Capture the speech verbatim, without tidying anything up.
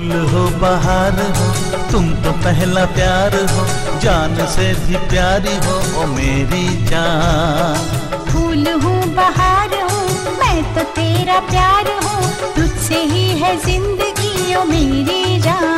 फूल हो बहार हो, तुम तो पहला प्यार हो, जान से भी प्यारी हो ओ मेरी जान। फूल हूँ बहार हूँ मैं तो तेरा प्यार हूँ, तुझसे ही है जिंदगी ओ मेरी जान।